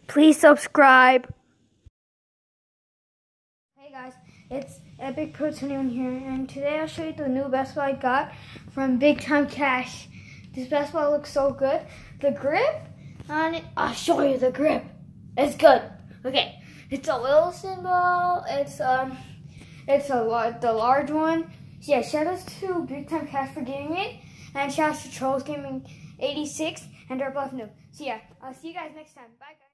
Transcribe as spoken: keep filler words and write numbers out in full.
Please subscribe. Hey guys, it's Epic Pro twenty-one here, and today I'll show you the new best ball I got from Big Time Cash. This best ball looks so good. The grip on it, I'll show you the grip. It's good. Okay, it's a Wilson ball. It's um, it's a lot the large one. So yeah, shout outs to Big Time Cash for getting it, and shout outs to Trolls Gaming eighty-six and Dark Life Noob. So yeah, I'll see you guys next time. Bye guys.